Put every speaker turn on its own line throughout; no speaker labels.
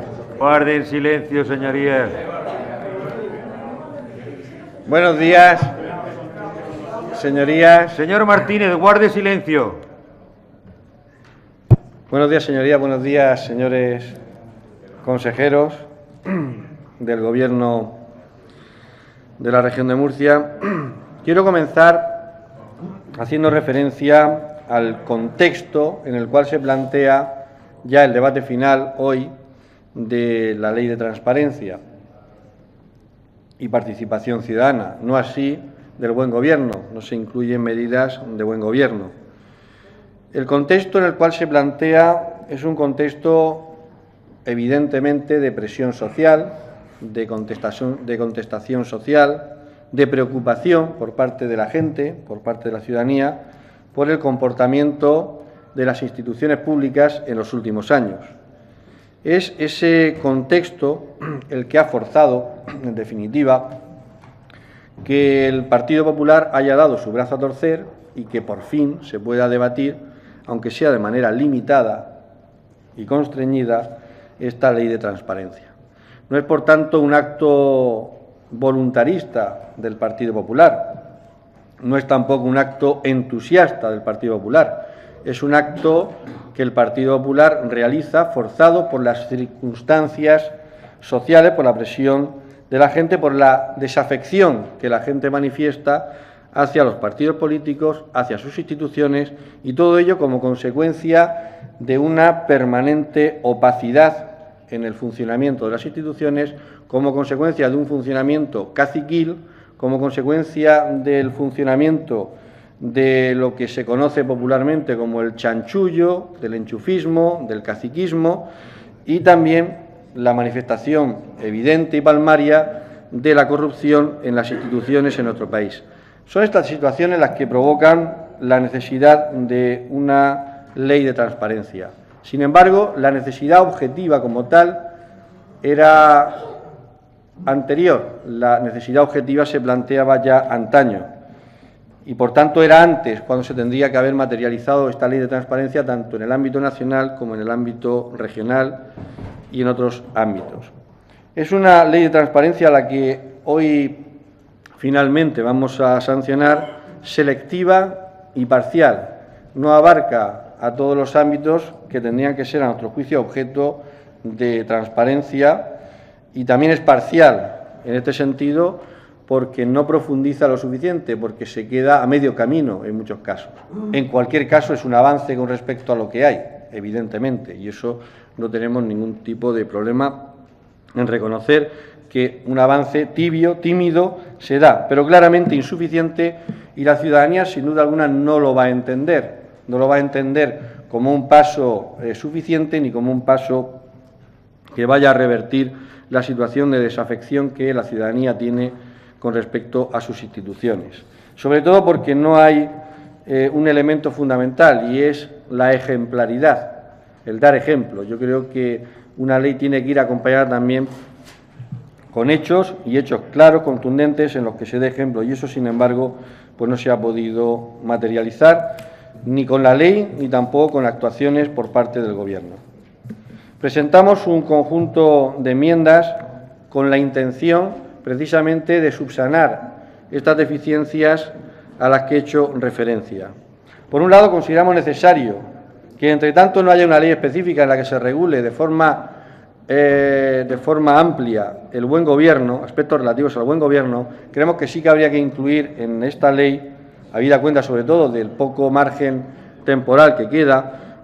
Guarden silencio, señorías.
Buenos días, señorías.
Señor Martínez, guarde silencio.
Buenos días, señorías. Buenos días, señores consejeros del Gobierno de la región de Murcia. Quiero comenzar haciendo referencia al contexto en el cual se plantea ya el debate final hoy de la Ley de Transparencia y Participación Ciudadana, no así del buen gobierno, no se incluyen medidas de buen gobierno. El contexto en el cual se plantea es un contexto evidentemente de presión social, de contestación social, de preocupación por parte de la gente, por parte de la ciudadanía, por el comportamiento de las instituciones públicas en los últimos años. Es ese contexto el que ha forzado, en definitiva, que el Partido Popular haya dado su brazo a torcer y que por fin se pueda debatir, aunque sea de manera limitada y constreñida, esta ley de transparencia. No es, por tanto, un acto voluntarista del Partido Popular, no es tampoco un acto entusiasta del Partido Popular, es un acto que el Partido Popular realiza forzado por las circunstancias sociales, por la presión de la gente, por la desafección que la gente manifiesta hacia los partidos políticos, hacia sus instituciones, y todo ello como consecuencia de una permanente opacidad en el funcionamiento de las instituciones, como consecuencia de un funcionamiento caciquil, como consecuencia del funcionamiento de lo que se conoce popularmente como el chanchullo, del enchufismo, del caciquismo, y también la manifestación evidente y palmaria de la corrupción en las instituciones en nuestro país. Son estas situaciones las que provocan la necesidad de una ley de transparencia. Sin embargo, la necesidad objetiva como tal era anterior. La necesidad objetiva se planteaba ya antaño y, por tanto, era antes cuando se tendría que haber materializado esta ley de transparencia tanto en el ámbito nacional como en el ámbito regional y en otros ámbitos. Es una ley de transparencia la que hoy finalmente vamos a sancionar, selectiva y parcial. No abarca a todos los ámbitos que tendrían que ser, a nuestro juicio, objeto de transparencia, y también es parcial en este sentido porque no profundiza lo suficiente, porque se queda a medio camino en muchos casos. En cualquier caso, es un avance con respecto a lo que hay, evidentemente, y eso no tenemos ningún tipo de problema en reconocer que un avance tibio, tímido, se da, pero claramente insuficiente, y la ciudadanía, sin duda alguna, no lo va a entender. No lo va a entender como un paso suficiente ni como un paso que vaya a revertir la situación de desafección que la ciudadanía tiene con respecto a sus instituciones. Sobre todo porque no hay un elemento fundamental, y es la ejemplaridad, el dar ejemplo. Yo creo que una ley tiene que ir acompañada también con hechos, y hechos claros, contundentes, en los que se dé ejemplo, y eso, sin embargo, pues no se ha podido materializar ni con la ley ni tampoco con actuaciones por parte del Gobierno. Presentamos un conjunto de enmiendas con la intención precisamente de subsanar estas deficiencias a las que he hecho referencia. Por un lado, consideramos necesario que, entre tanto, no haya una ley específica en la que se regule de forma amplia el buen gobierno, aspectos relativos al buen gobierno. Creemos que sí que habría que incluir en esta ley, habida cuenta sobre todo del poco margen temporal que queda,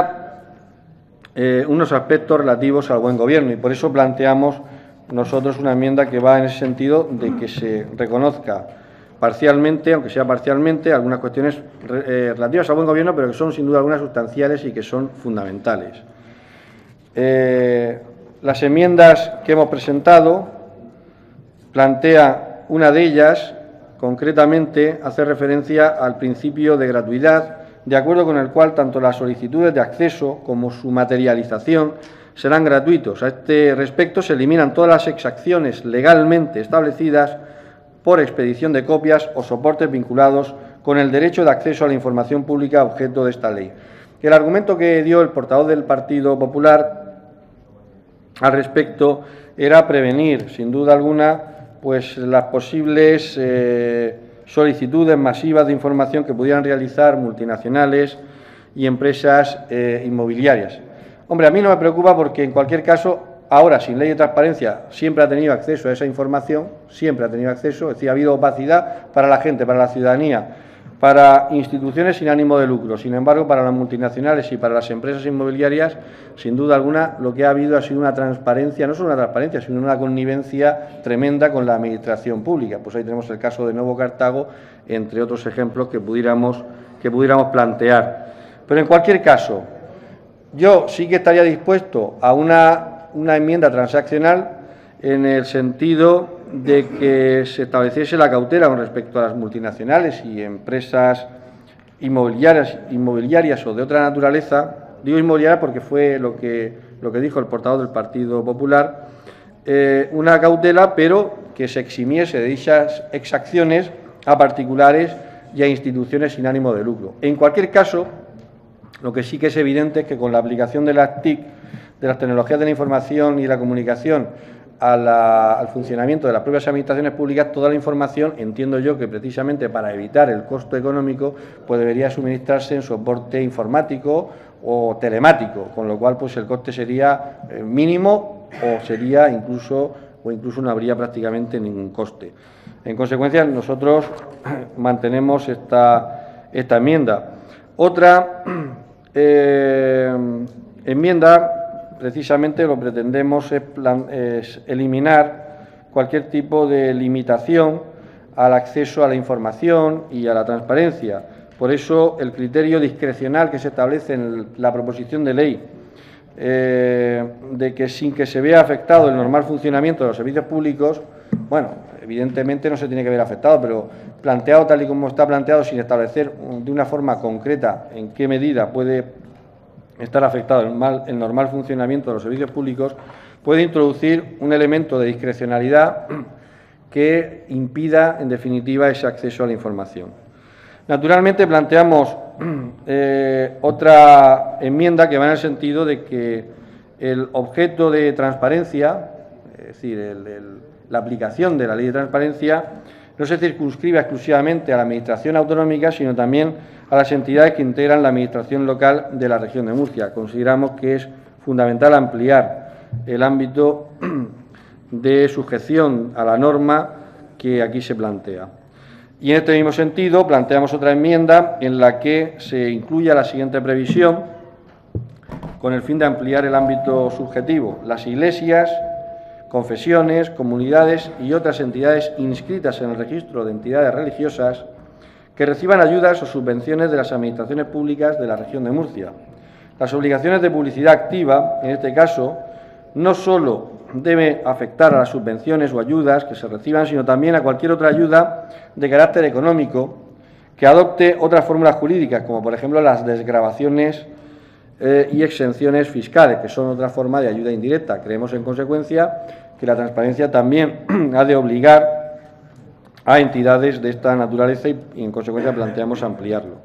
unos aspectos relativos al buen gobierno, y por eso planteamos nosotros una enmienda que va en ese sentido, de que se reconozca parcialmente, aunque sea parcialmente, algunas cuestiones relativas al buen gobierno, pero que son sin duda algunas sustanciales y que son fundamentales. Las enmiendas que hemos presentado plantea una de ellas, concretamente, hace referencia al principio de gratuidad, de acuerdo con el cual tanto las solicitudes de acceso como su materialización serán gratuitos. A este respecto, se eliminan todas las exacciones legalmente establecidas por expedición de copias o soportes vinculados con el derecho de acceso a la información pública objeto de esta ley. El argumento que dio el portavoz del Partido Popular al respecto era prevenir, sin duda alguna, pues las posibles solicitudes masivas de información que pudieran realizar multinacionales y empresas inmobiliarias. Hombre, a mí no me preocupa porque, en cualquier caso, ahora, sin ley de transparencia, siempre ha tenido acceso a esa información, siempre ha tenido acceso, es decir, ha habido opacidad para la gente, para la ciudadanía, para instituciones sin ánimo de lucro. Sin embargo, para las multinacionales y para las empresas inmobiliarias, sin duda alguna, lo que ha habido ha sido una transparencia, no solo una transparencia, sino una connivencia tremenda con la administración pública. Pues ahí tenemos el caso de Novo Cartago, entre otros ejemplos que pudiéramos plantear. Pero, en cualquier caso, yo sí que estaría dispuesto a una enmienda transaccional en el sentido de que se estableciese la cautela con respecto a las multinacionales y empresas inmobiliarias o de otra naturaleza. Digo inmobiliaria porque fue lo que dijo el portavoz del Partido Popular, una cautela, pero que se eximiese de dichas exacciones a particulares y a instituciones sin ánimo de lucro. En cualquier caso, lo que sí que es evidente es que con la aplicación de las TIC, de las tecnologías de la información y la comunicación, al funcionamiento de las propias administraciones públicas, toda la información, entiendo yo que precisamente para evitar el costo económico, pues debería suministrarse en soporte informático o telemático, con lo cual pues el coste sería mínimo o incluso no habría prácticamente ningún coste. En consecuencia, nosotros mantenemos esta enmienda. Otra enmienda, precisamente lo que pretendemos es eliminar cualquier tipo de limitación al acceso a la información y a la transparencia. Por eso, el criterio discrecional que se establece en la proposición de ley, de que sin que se vea afectado el normal funcionamiento de los servicios públicos, bueno, evidentemente no se tiene que ver afectado, pero planteado tal y como está planteado, sin establecer de una forma concreta en qué medida puede estar afectado el normal funcionamiento de los servicios públicos, puede introducir un elemento de discrecionalidad que impida, en definitiva, ese acceso a la información. Naturalmente, planteamos otra enmienda que va en el sentido de que el objeto de transparencia, es decir, la aplicación de la ley de transparencia, no se circunscriba exclusivamente a la Administración autonómica, sino también a las entidades que integran la Administración local de la región de Murcia. Consideramos que es fundamental ampliar el ámbito de sujeción a la norma que aquí se plantea. Y en este mismo sentido planteamos otra enmienda en la que se incluya la siguiente previsión con el fin de ampliar el ámbito subjetivo. Las iglesias, confesiones, comunidades y otras entidades inscritas en el registro de entidades religiosas que reciban ayudas o subvenciones de las administraciones públicas de la región de Murcia. Las obligaciones de publicidad activa, en este caso, no solo debe afectar a las subvenciones o ayudas que se reciban, sino también a cualquier otra ayuda de carácter económico que adopte otras fórmulas jurídicas, como por ejemplo las desgravaciones y exenciones fiscales, que son otra forma de ayuda indirecta. Creemos, en consecuencia, que la transparencia también ha de obligar a entidades de esta naturaleza y, en consecuencia, planteamos ampliarlo.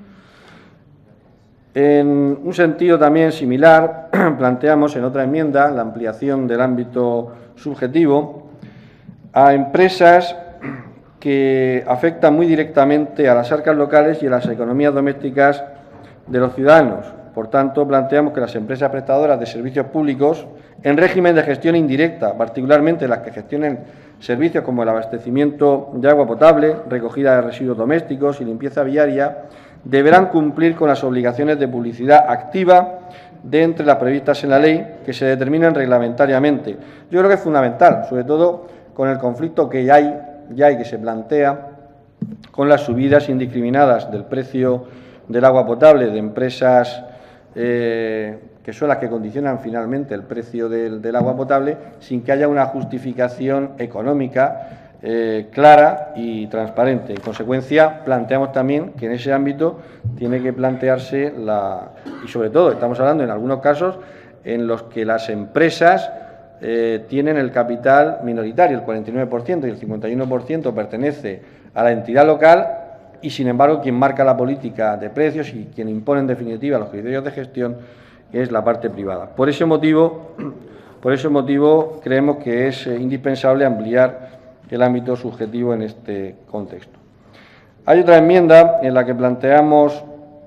En un sentido también similar, planteamos en otra enmienda la ampliación del ámbito subjetivo a empresas que afectan muy directamente a las arcas locales y a las economías domésticas de los ciudadanos. Por tanto, planteamos que las empresas prestadoras de servicios públicos en régimen de gestión indirecta, particularmente las que gestionen servicios como el abastecimiento de agua potable, recogida de residuos domésticos y limpieza viaria, deberán cumplir con las obligaciones de publicidad activa de entre las previstas en la ley, que se determinen reglamentariamente. Yo creo que es fundamental, sobre todo con el conflicto que ya hay que se plantea con las subidas indiscriminadas del precio del agua potable de empresas que son las que condicionan finalmente el precio del agua potable, sin que haya una justificación económica clara y transparente. En consecuencia, planteamos también que en ese ámbito tiene que plantearse y sobre todo estamos hablando en algunos casos en los que las empresas tienen el capital minoritario, el 49%, y el 51% pertenece a la entidad local, y sin embargo quien marca la política de precios y quien impone en definitiva los criterios de gestión es la parte privada. Por ese motivo Por ese motivo, creemos que es indispensable ampliar el ámbito subjetivo en este contexto. Hay otra enmienda en la que planteamos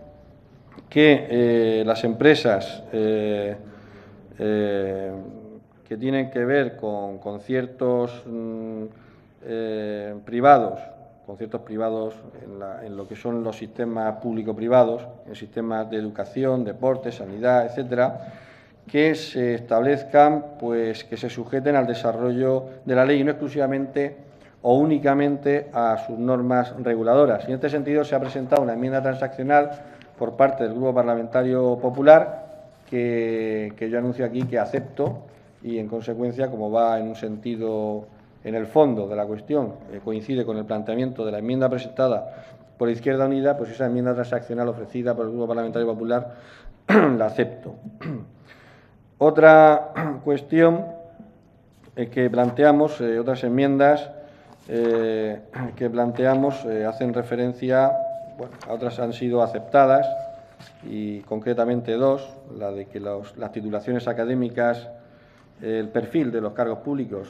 que las empresas que tienen que ver con ciertos privados, en lo que son los sistemas público-privados, en sistemas de educación, deporte, sanidad, etcétera, que se establezcan, pues, que se sujeten al desarrollo de la ley y no exclusivamente o únicamente a sus normas reguladoras. Y en este sentido se ha presentado una enmienda transaccional por parte del Grupo Parlamentario Popular que yo anuncio aquí que acepto y, en consecuencia, como va en un sentido, en el fondo de la cuestión, coincide con el planteamiento de la enmienda presentada por Izquierda Unida, pues esa enmienda transaccional ofrecida por el Grupo Parlamentario Popular la acepto. Otra cuestión que planteamos, otras enmiendas que planteamos hacen referencia, bueno, a otras han sido aceptadas y concretamente dos, la de que las titulaciones académicas, el perfil de los cargos públicos,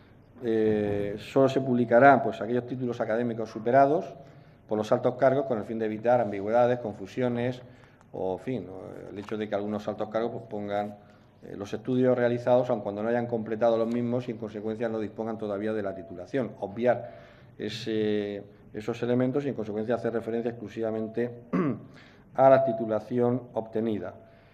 solo se publicarán pues aquellos títulos académicos superados por los altos cargos con el fin de evitar ambigüedades, confusiones o, en fin, el hecho de que algunos altos cargos pues, pongan los estudios realizados, aun cuando no hayan completado los mismos y en consecuencia no dispongan todavía de la titulación. Obviar esos elementos y en consecuencia hacer referencia exclusivamente a la titulación obtenida.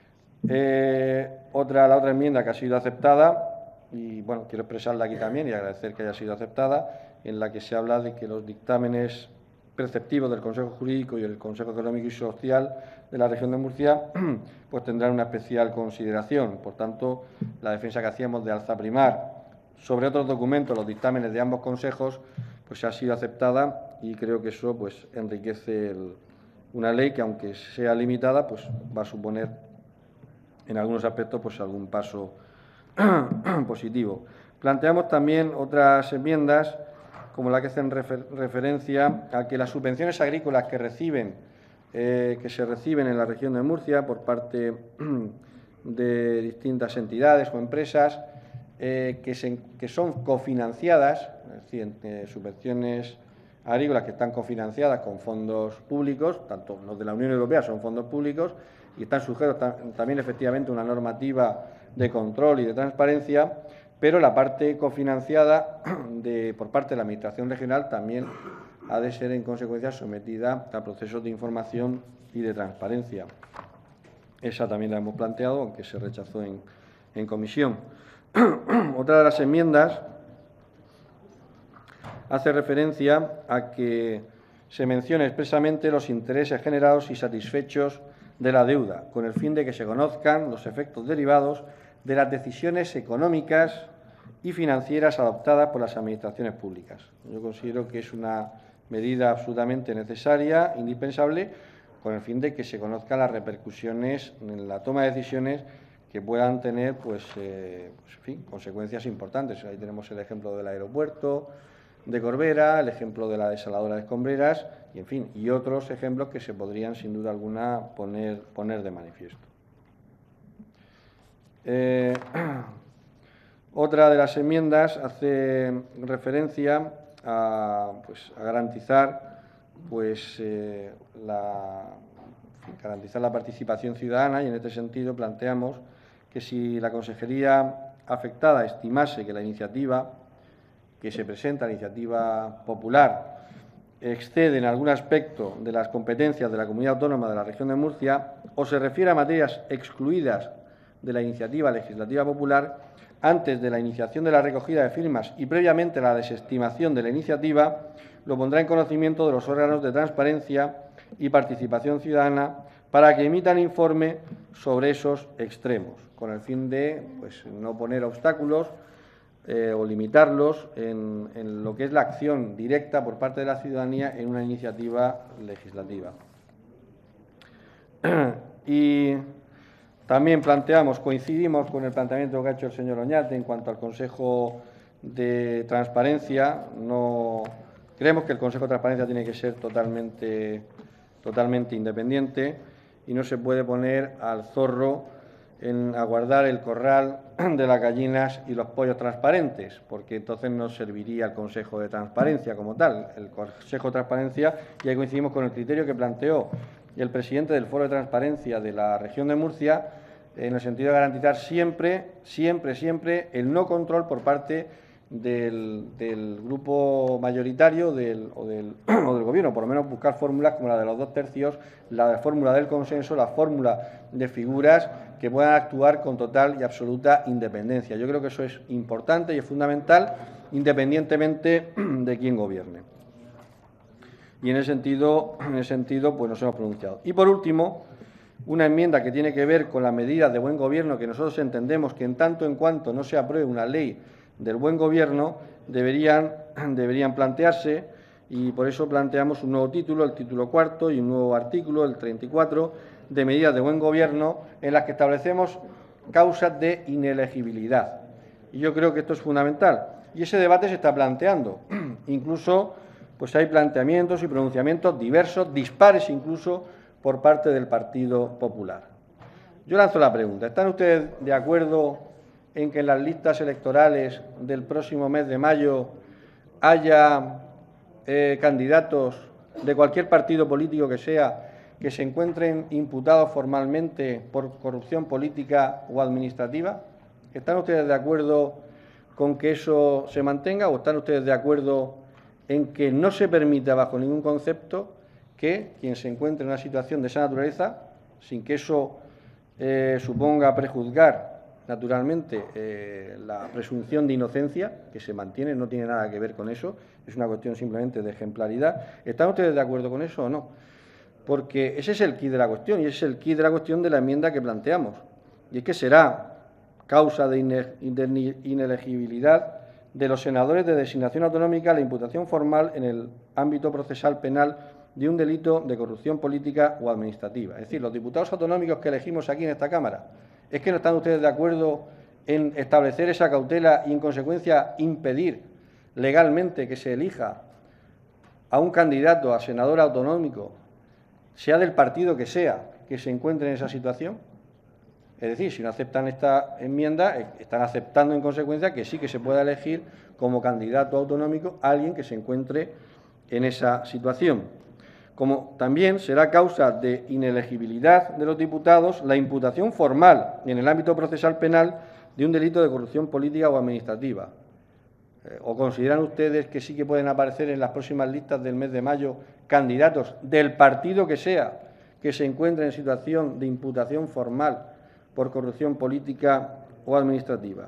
La otra enmienda que ha sido aceptada, y bueno, quiero expresarla aquí también y agradecer que haya sido aceptada, en la que se habla de que los dictámenes preceptivos del Consejo Jurídico y el Consejo Económico y Social de la Región de Murcia pues tendrán una especial consideración. Por tanto, la defensa que hacíamos de alzaprimar sobre otros documentos los dictámenes de ambos consejos pues ha sido aceptada y creo que eso pues enriquece una ley que, aunque sea limitada, pues va a suponer en algunos aspectos pues algún paso positivo. Planteamos también otras enmiendas como la que hacen referencia a que las subvenciones agrícolas que se reciben en la región de Murcia por parte de distintas entidades o empresas que son cofinanciadas, es decir, subvenciones agrícolas que están cofinanciadas con fondos públicos, tanto los de la Unión Europea son fondos públicos y están sujetos también efectivamente a una normativa de control y de transparencia, pero la parte cofinanciada por parte de la Administración regional también ha de ser, en consecuencia, sometida a procesos de información y de transparencia. Esa también la hemos planteado, aunque se rechazó en comisión. Otra de las enmiendas hace referencia a que se mencione expresamente los intereses generados y satisfechos de la deuda, con el fin de que se conozcan los efectos derivados de las decisiones económicas y financieras adoptadas por las administraciones públicas. Yo considero que es una medida absolutamente necesaria, indispensable, con el fin de que se conozcan las repercusiones en la toma de decisiones que puedan tener, en fin, consecuencias importantes. Ahí tenemos el ejemplo del aeropuerto de Corbera, el ejemplo de la desaladora de Escombreras y, en fin, y otros ejemplos que se podrían, sin duda alguna, poner de manifiesto. Otra de las enmiendas hace referencia a garantizar la participación ciudadana y, en este sentido, planteamos que si la consejería afectada estimase que la iniciativa que se presenta, la iniciativa popular, excede en algún aspecto de las competencias de la Comunidad Autónoma de la Región de Murcia o se refiere a materias excluidas de la iniciativa legislativa popular, antes de la iniciación de la recogida de firmas y previamente a la desestimación de la iniciativa, lo pondrá en conocimiento de los órganos de transparencia y participación ciudadana para que emitan informe sobre esos extremos, con el fin de no poner obstáculos o limitarlos en lo que es la acción directa por parte de la ciudadanía en una iniciativa legislativa. Y también coincidimos con el planteamiento que ha hecho el señor Oñate en cuanto al Consejo de Transparencia. No creemos que el Consejo de Transparencia tiene que ser totalmente independiente y no se puede poner al zorro en aguardar el corral de las gallinas y los pollos transparentes, porque entonces no serviría el Consejo de Transparencia como tal. El Consejo de Transparencia, y ahí coincidimos con el criterio que planteó el presidente del Foro de Transparencia de la región de Murcia, en el sentido de garantizar siempre el no control por parte del grupo mayoritario o del Gobierno, por lo menos buscar fórmulas como la de los 2 tercios, la fórmula del consenso, la fórmula de figuras que puedan actuar con total y absoluta independencia. Yo creo que eso es importante y es fundamental, independientemente de quién gobierne. Y en ese sentido, pues nos hemos pronunciado. Y por último, una enmienda que tiene que ver con las medidas de buen gobierno, que nosotros entendemos que en tanto en cuanto no se apruebe una ley del buen gobierno, deberían plantearse, y por eso planteamos un nuevo título, el título 4, y un nuevo artículo, el 34, de medidas de buen gobierno, en las que establecemos causas de inelegibilidad. Y yo creo que esto es fundamental. Y ese debate se está planteando. Incluso pues hay planteamientos y pronunciamientos diversos, dispares incluso, por parte del Partido Popular. Yo lanzo la pregunta: ¿están ustedes de acuerdo en que en las listas electorales del próximo mes de mayo haya candidatos de cualquier partido político que sea que se encuentren imputados formalmente por corrupción política o administrativa? ¿Están ustedes de acuerdo con que eso se mantenga o están ustedes de acuerdo en que no se permita bajo ningún concepto que quien se encuentre en una situación de esa naturaleza, sin que eso suponga prejuzgar naturalmente la presunción de inocencia, que se mantiene, no tiene nada que ver con eso, es una cuestión simplemente de ejemplaridad? ¿Están ustedes de acuerdo con eso o no? Porque ese es el quid de la cuestión, y ese es el quid de la cuestión de la enmienda que planteamos, y es que será causa de inelegibilidad de los senadores de designación autonómica la imputación formal en el ámbito procesal penal de un delito de corrupción política o administrativa. Es decir, los diputados autonómicos que elegimos aquí en esta Cámara, ¿es que no están ustedes de acuerdo en establecer esa cautela y, en consecuencia, impedir legalmente que se elija a un candidato a senador autonómico, sea del partido que sea, que se encuentre en esa situación? Es decir, si no aceptan esta enmienda, están aceptando en consecuencia que sí que se pueda elegir como candidato autonómico a alguien que se encuentre en esa situación. Como también será causa de inelegibilidad de los diputados la imputación formal en el ámbito procesal penal de un delito de corrupción política o administrativa. ¿O consideran ustedes que sí que pueden aparecer en las próximas listas del mes de mayo candidatos del partido que sea que se encuentre en situación de imputación formal por corrupción política o administrativa?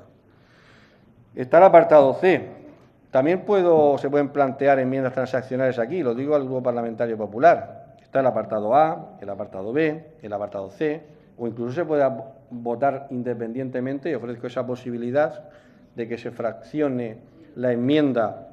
Está el apartado C. También se pueden plantear enmiendas transaccionales aquí, lo digo al Grupo Parlamentario Popular. Está el apartado A, el apartado B, el apartado C, o incluso se puede votar independientemente, y ofrezco esa posibilidad de que se fraccione la enmienda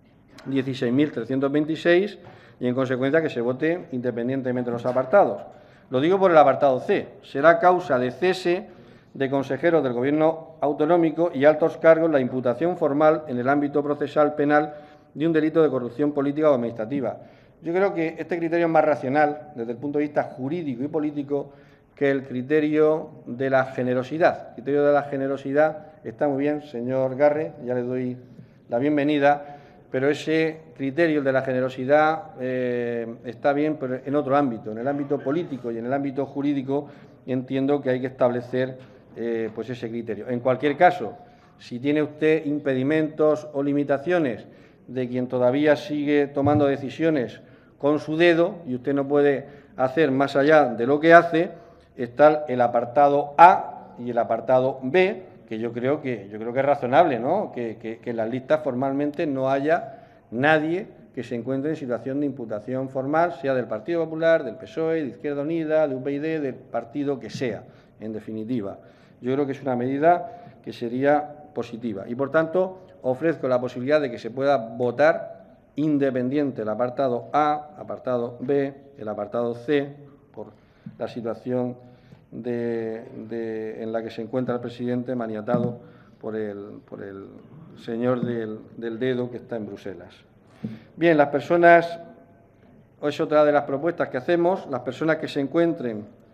16.326 y, en consecuencia, que se vote independientemente los apartados. Lo digo por el apartado C. Será causa de cese de consejeros del Gobierno autonómico y altos cargos la imputación formal en el ámbito procesal penal de un delito de corrupción política o administrativa. Yo creo que este criterio es más racional desde el punto de vista jurídico y político que el criterio de la generosidad. El criterio de la generosidad está muy bien, señor Garre, ya le doy la bienvenida, pero ese criterio, el de la generosidad, está bien, pero en otro ámbito, en el ámbito político y en el ámbito jurídico entiendo que hay que establecer pues ese criterio. En cualquier caso, si tiene usted impedimentos o limitaciones de quien todavía sigue tomando decisiones con su dedo y usted no puede hacer más allá de lo que hace, está el apartado A y el apartado B, que yo creo que es razonable, ¿no? Que en las listas formalmente no haya nadie que se encuentre en situación de imputación formal, sea del Partido Popular, del PSOE, de Izquierda Unida, de UPyD, del partido que sea, en definitiva. Yo creo que es una medida que sería positiva y, por tanto, ofrezco la posibilidad de que se pueda votar independiente el apartado A, apartado B, el apartado C, por la situación en la que se encuentra el presidente, maniatado por el señor del dedo que está en Bruselas. Bien, las personas, es otra de las propuestas que hacemos, las personas que se encuentren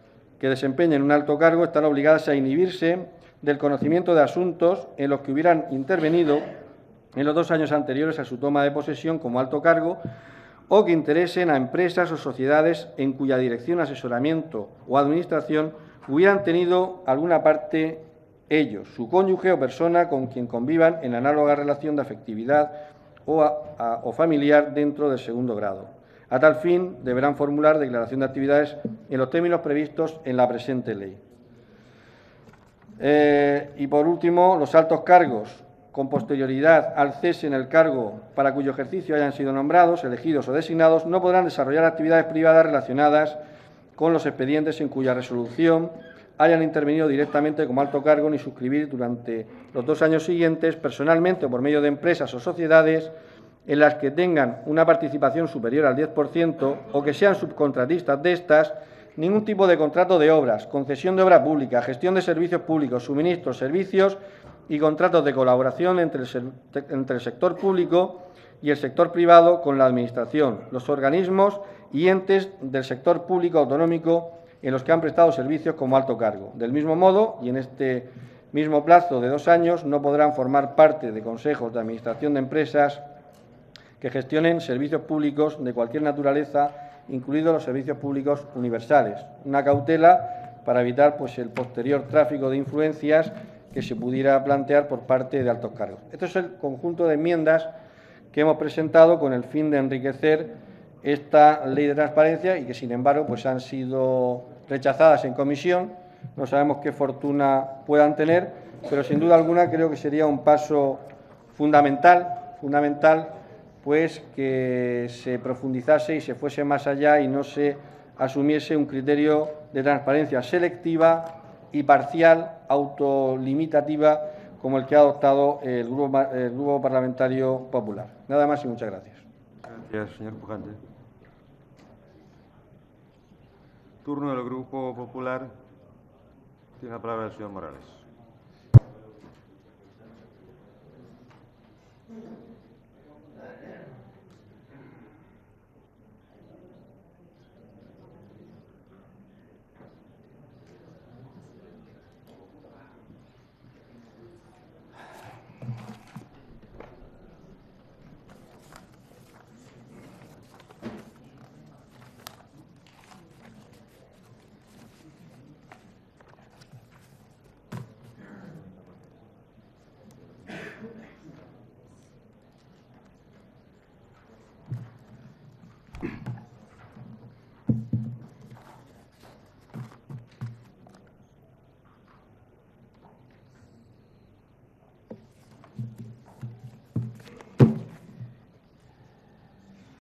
que desempeñen un alto cargo están obligadas a inhibirse del conocimiento de asuntos en los que hubieran intervenido en los 2 años anteriores a su toma de posesión como alto cargo o que interesen a empresas o sociedades en cuya dirección, asesoramiento o administración hubieran tenido alguna parte ellos, su cónyuge o persona con quien convivan en análoga relación de afectividad o familiar dentro del segundo grado. A tal fin, deberán formular declaración de actividades en los términos previstos en la presente ley. Y, por último, los altos cargos con posterioridad al cese en el cargo para cuyo ejercicio hayan sido nombrados, elegidos o designados, no podrán desarrollar actividades privadas relacionadas con los expedientes en cuya resolución hayan intervenido directamente como alto cargo ni suscribir durante los 2 años siguientes, personalmente o por medio de empresas o sociedades, en las que tengan una participación superior al 10% o que sean subcontratistas de estas, ningún tipo de contrato de obras, concesión de obra pública, gestión de servicios públicos, suministros, servicios y contratos de colaboración entre el sector público y el sector privado con la Administración, los organismos y entes del sector público autonómico en los que han prestado servicios como alto cargo. Del mismo modo, y en este mismo plazo de 2 años, no podrán formar parte de consejos de administración de empresas que gestionen servicios públicos de cualquier naturaleza, incluidos los servicios públicos universales. Una cautela para evitar el posterior tráfico de influencias que se pudiera plantear por parte de altos cargos. Este es el conjunto de enmiendas que hemos presentado con el fin de enriquecer esta ley de transparencia y que, sin embargo, han sido rechazadas en comisión. No sabemos qué fortuna puedan tener, pero sin duda alguna creo que sería un paso fundamental que se profundizase y se fuese más allá y no se asumiese un criterio de transparencia selectiva y parcial, autolimitativa, como el que ha adoptado el Grupo Parlamentario Popular. Nada más y muchas gracias.
Gracias, señor Pujante. Turno del Grupo Popular. Tiene la palabra el señor Morales.